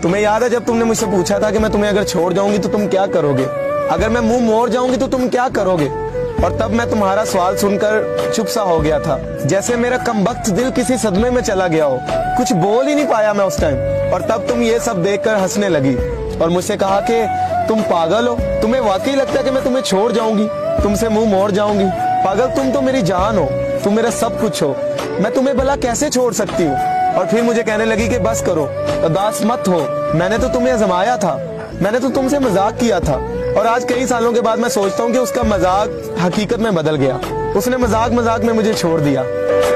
तुम्हें याद है जब तुमने मुझसे पूछा था कि मैं तुम्हें अगर छोड़ जाऊंगी तो तुम क्या करोगे, अगर मैं मुंह मोड़ जाऊंगी तो तुम क्या करोगे। और तब मैं तुम्हारा सवाल सुनकर चुप सा हो गया था, जैसे मेरा कमबख्त दिल किसी सदमे में चला गया हो। कुछ बोल ही नहीं पाया मैं उस टाइम। और तब तुम ये सब देखकर हंसने लगी और मुझसे कहा कि तुम पागल हो, तुम्हें वाकई लगता है कि मैं तुम्हें छोड़ जाऊंगी, तुमसे मुंह मोड़ जाऊंगी। पागल, तुम तो मेरी जान हो, तुम मेरा सब कुछ हो, मैं तुम्हें भला कैसे छोड़ सकती हूँ। और फिर मुझे कहने लगी कि बस करो, उदास मत हो, मैंने तो तुम्हें आजमाया था, मैंने तो तुमसे मजाक किया था। और आज कई सालों के बाद मैं सोचता हूँ कि उसका मजाक हकीकत में बदल गया, उसने मजाक मजाक में मुझे छोड़ दिया।